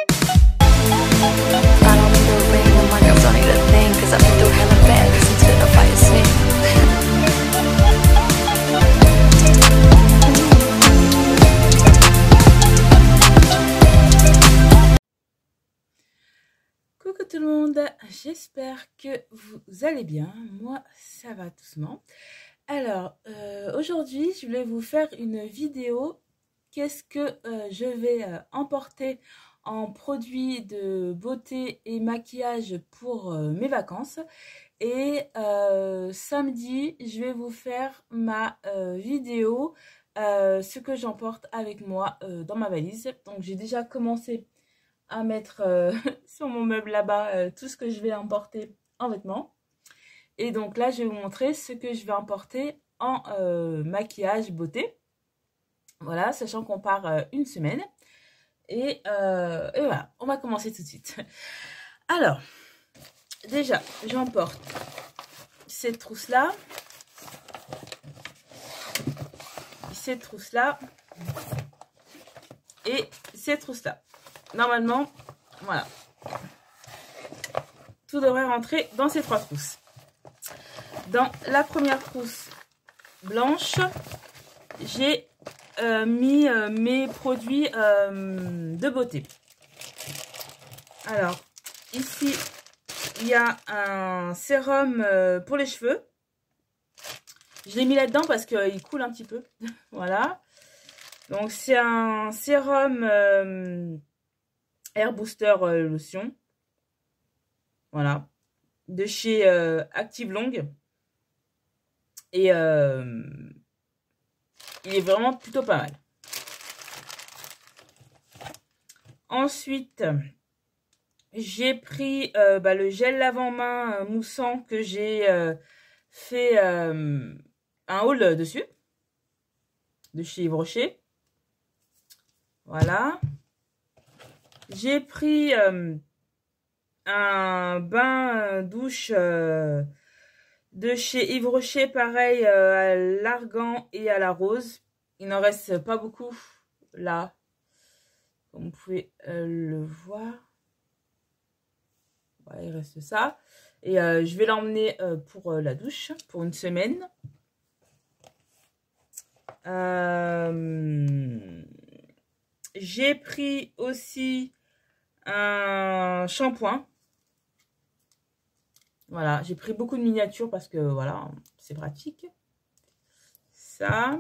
Coucou tout le monde, j'espère que vous allez bien. Moi, ça va doucement. Alors, aujourd'hui, je voulais vous faire une vidéo. Qu'est-ce que je vais emporter en produits de beauté et maquillage pour mes vacances. Et samedi, je vais vous faire ma vidéo, ce que j'emporte avec moi dans ma valise. Donc, j'ai déjà commencé à mettre sur mon meuble là-bas tout ce que je vais emporter en vêtements. Et donc là, je vais vous montrer ce que je vais emporter en maquillage beauté. Voilà, sachant qu'on part une semaine. Et voilà, on va commencer tout de suite. Alors, déjà, j'emporte cette trousse-là. Cette trousse-là. Et cette trousse-là. Normalement, voilà. Tout devrait rentrer dans ces trois trousses. Dans la première trousse blanche, j'ai mis mes produits de beauté. Alors, ici, il y a un sérum pour les cheveux. Je l'ai mis là-dedans parce qu'il coule un petit peu. Voilà. Donc, c'est un sérum Air Booster Lotion. Voilà. De chez Active Long. Et il est vraiment plutôt pas mal. Ensuite, j'ai pris le gel lave-main moussant que j'ai fait un haul dessus. De chez Yves Rocher. Voilà. J'ai pris un bain douche de chez Yves Rocher, pareil, à l'argan et à la rose. Il n'en reste pas beaucoup là, comme vous pouvez le voir. Voilà, il reste ça. Et je vais l'emmener pour la douche, pour une semaine. J'ai pris aussi un shampoing. Voilà, j'ai pris beaucoup de miniatures parce que voilà, c'est pratique. Ça.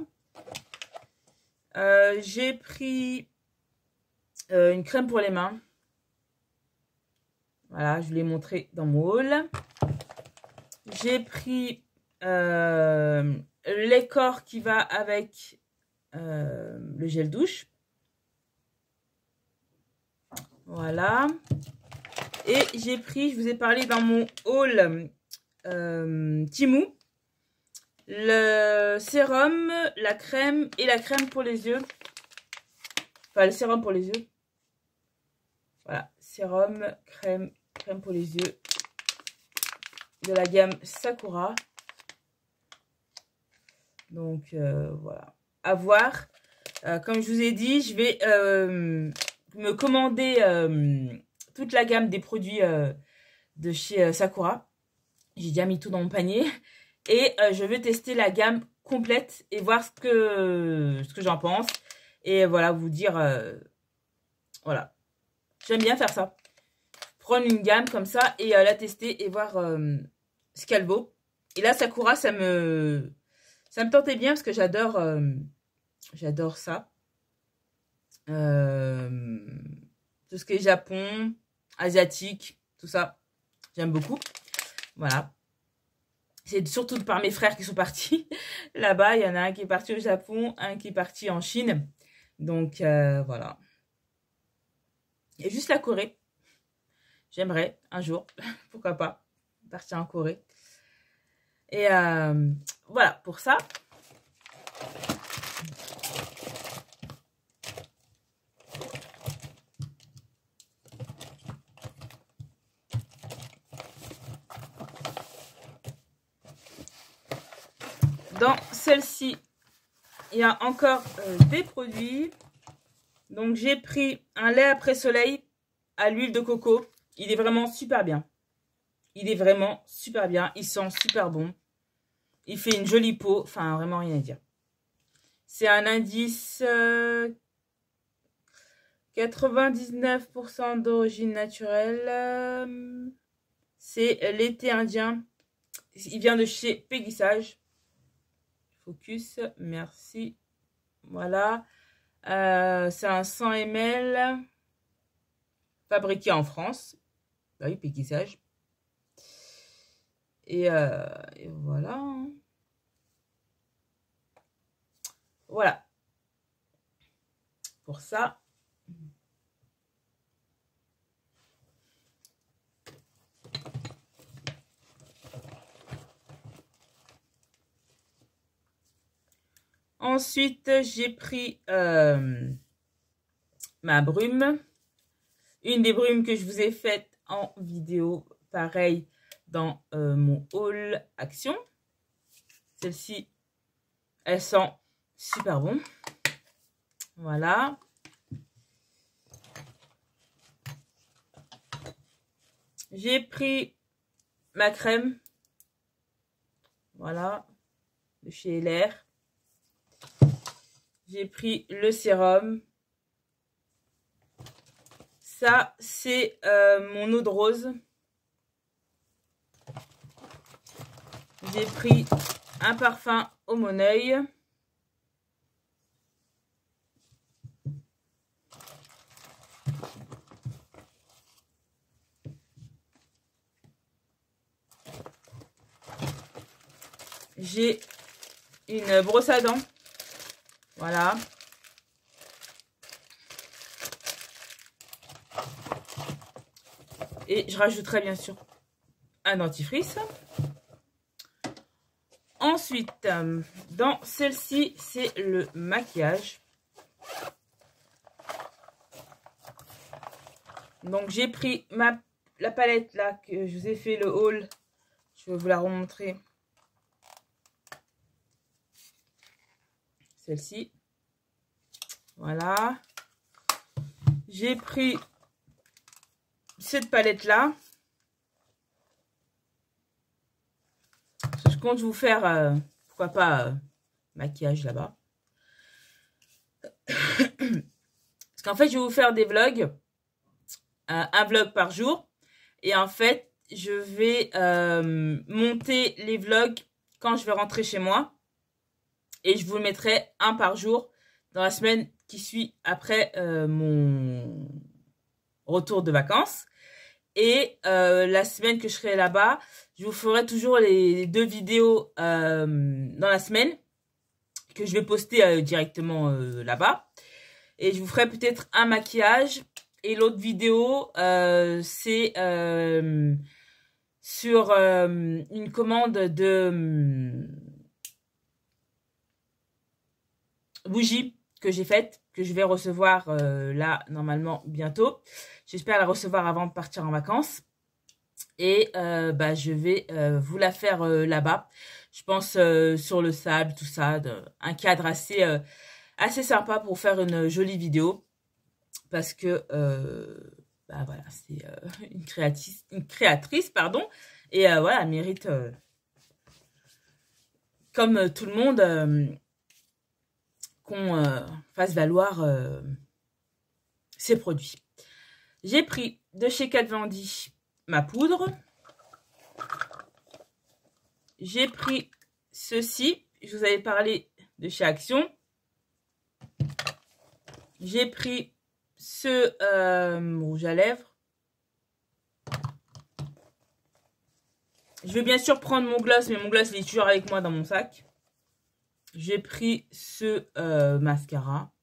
J'ai pris une crème pour les mains. Voilà, je vous l'ai montré dans mon haul. J'ai pris le lait corps qui va avec le gel douche. Voilà. Et j'ai pris, je vous ai parlé dans mon haul Temu, le sérum, la crème et la crème pour les yeux. Enfin, le sérum pour les yeux. Voilà, sérum, crème pour les yeux de la gamme Sakura. Donc, voilà. À voir. Comme je vous ai dit, je vais me commander toute la gamme des produits de chez Sakura. J'ai déjà mis tout dans mon panier. Et je vais tester la gamme complète et voir ce que j'en pense. Et voilà, vous dire... voilà. J'aime bien faire ça. Prendre une gamme comme ça et la tester et voir ce qu'elle vaut. Et là, Sakura, ça me tentait bien parce que j'adore ça. Tout ce qui est Japon, asiatique, tout ça, j'aime beaucoup. Voilà. C'est surtout par mes frères qui sont partis là-bas. Il y en a un qui est parti au Japon, un qui est parti en Chine. Donc, voilà. Il y a juste la Corée. J'aimerais un jour, pourquoi pas, partir en Corée. Et voilà, pour ça. Dans celle-ci, il y a encore des produits. Donc, j'ai pris un lait après soleil à l'huile de coco. Il est vraiment super bien. Il est vraiment super bien. Il sent super bon. Il fait une jolie peau. Enfin, vraiment rien à dire. C'est un indice 99% d'origine naturelle. C'est l'été indien. Il vient de chez Péguissage. Focus, merci. Voilà. C'est un 100 ml. Fabriqué en France. Bah oui, Péguissage. Et voilà. Voilà. Pour ça. Ensuite, j'ai pris ma brume. Une des brumes que je vous ai faites en vidéo. Pareil dans mon haul action. Celle-ci, elle sent super bon. Voilà. J'ai pris ma crème. Voilà. De chez LR. J'ai pris le sérum. Ça, c'est mon eau de rose. J'ai pris un parfum au Moneuil. J'ai une brosse à dents. Voilà. Et je rajouterai bien sûr un dentifrice. Ensuite, dans celle-ci, c'est le maquillage. Donc, j'ai pris la palette là que je vous ai fait le haul. Je vais vous la remontrer. Celle-ci. Voilà. J'ai pris cette palette là. Je compte vous faire, pourquoi pas, maquillage là-bas. Parce qu'en fait, je vais vous faire des vlogs. Un vlog par jour. Et en fait, je vais monter les vlogs quand je vais rentrer chez moi. Et je vous le mettrai un par jour dans la semaine qui suit après mon retour de vacances. Et la semaine que je serai là-bas, je vous ferai toujours les 2 vidéos dans la semaine que je vais poster directement là-bas. Et je vous ferai peut-être un maquillage. Et l'autre vidéo, c'est sur une commande de bougies que j'ai faite, que je vais recevoir là, normalement, bientôt. J'espère la recevoir avant de partir en vacances. Et je vais vous la faire là-bas. Je pense sur le sable, tout ça. Un cadre assez sympa pour faire une jolie vidéo. Parce que, voilà, c'est une créatrice, pardon. Et voilà, elle mérite, comme tout le monde, qu'on fasse valoir ses produits. J'ai pris de chez Kat Von D ma poudre. J'ai pris ceci. Je vous avais parlé de chez Action. J'ai pris ce rouge à lèvres. Je vais bien sûr prendre mon gloss, mais mon gloss il est toujours avec moi dans mon sac. J'ai pris ce mascara.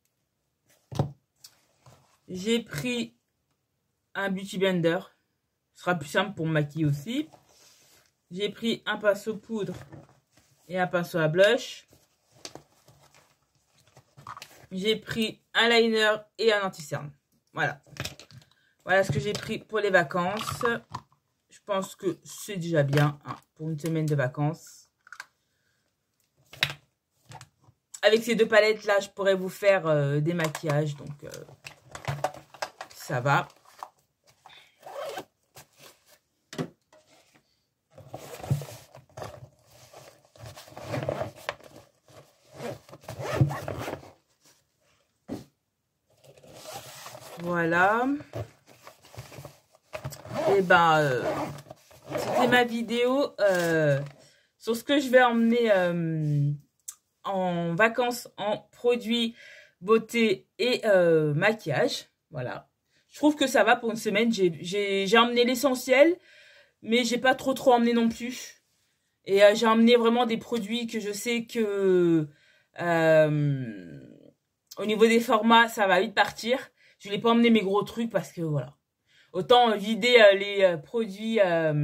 J'ai pris un Beauty Blender. Ce sera plus simple pour me maquiller aussi. J'ai pris un pinceau poudre et un pinceau à blush. J'ai pris un liner et un anti-cerne. Voilà. Voilà ce que j'ai pris pour les vacances. Je pense que c'est déjà bien hein, pour une semaine de vacances. Avec ces 2 palettes là, je pourrais vous faire des maquillages. Donc, ça va. voilà. Et ben, c'était ma vidéo sur ce que je vais emmener en vacances en produits beauté et maquillage. Voilà. Je trouve que ça va pour une semaine. J'ai emmené l'essentiel, mais j'ai pas trop emmené non plus. Et j'ai emmené vraiment des produits que je sais que au niveau des formats, ça va vite partir. Je n'ai pas emmené mes gros trucs parce que voilà. Autant vider les produits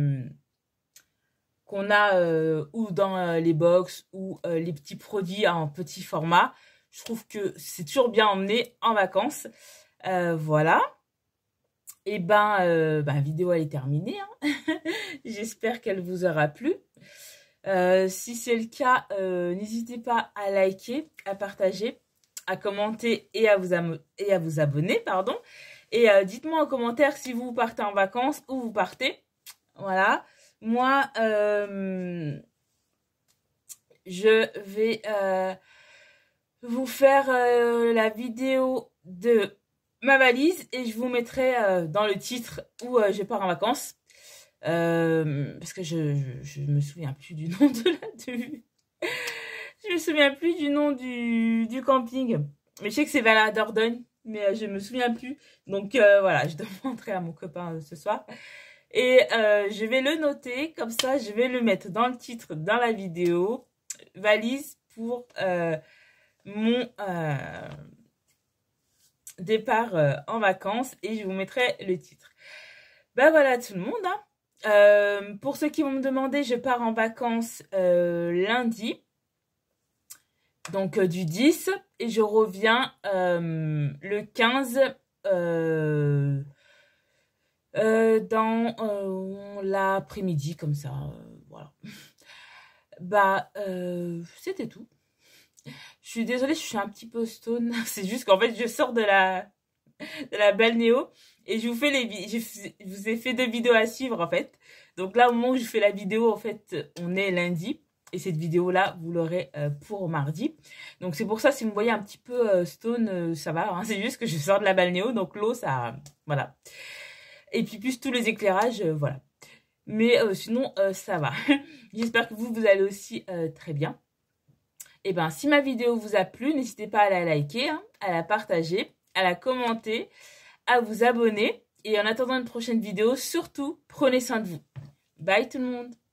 qu'on a ou dans les box ou les petits produits en petit format. Je trouve que c'est toujours bien emmené en vacances. Voilà. Et ben, la vidéo elle est terminée. Hein. J'espère qu'elle vous aura plu. Si c'est le cas, n'hésitez pas à liker, à partager, à commenter et à vous abonner, pardon. Et dites-moi en commentaire si vous partez en vacances ou vous partez. Voilà. Moi, je vais vous faire la vidéo de ma valise et je vous mettrai dans le titre où je pars en vacances. Parce que je me souviens plus du nom je me souviens plus du nom du camping. Mais je sais que c'est vers la Dordogne, mais je me souviens plus. Donc voilà, je demanderai à mon copain ce soir. Et je vais le noter, comme ça je vais le mettre dans le titre, dans la vidéo. Valise pour mon départ en vacances et je vous mettrai le titre. Ben voilà tout le monde. Hein. Pour ceux qui vont me demander, je pars en vacances lundi. Donc du 10 et je reviens le 15 dans l'après-midi comme ça. Voilà. Bah c'était tout. Je suis désolée, je suis un petit peu stone. C'est juste qu'en fait, je sors de la balnéo et je vous ai fait 2 vidéos à suivre en fait. Donc là, au moment où je fais la vidéo, en fait, on est lundi. Et cette vidéo-là, vous l'aurez pour mardi. Donc c'est pour ça, si vous me voyez un petit peu stone, ça va. Hein, c'est juste que je sors de la balnéo, donc l'eau, ça... Voilà. Et puis plus tous les éclairages, voilà. Mais sinon, ça va. J'espère que vous allez aussi très bien. Et ben, si ma vidéo vous a plu, n'hésitez pas à la liker, hein, à la partager, à la commenter, à vous abonner. Et en attendant une prochaine vidéo, surtout, prenez soin de vous. Bye tout le monde!